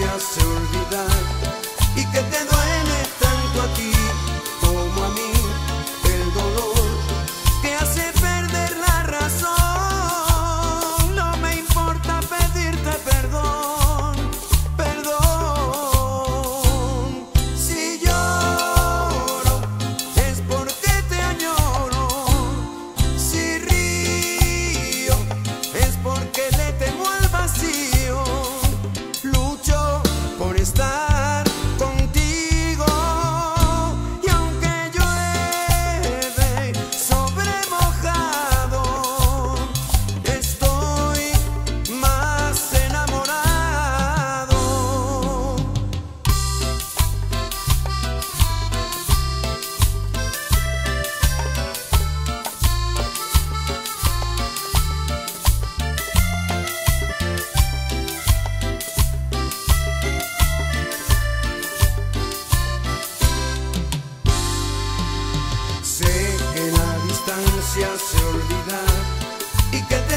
hace olvidar y que te duele tanto a ti como a mí el dolor que hace perder la razón. No me importa pedirte perdón, perdón. Si lloro es porque te añoro, si río es porque le temo al vacío. Lucho por estar contigo y aunque llueve sobre mojado, estoy más enamorado. Sé que la distancia hace olvidar y que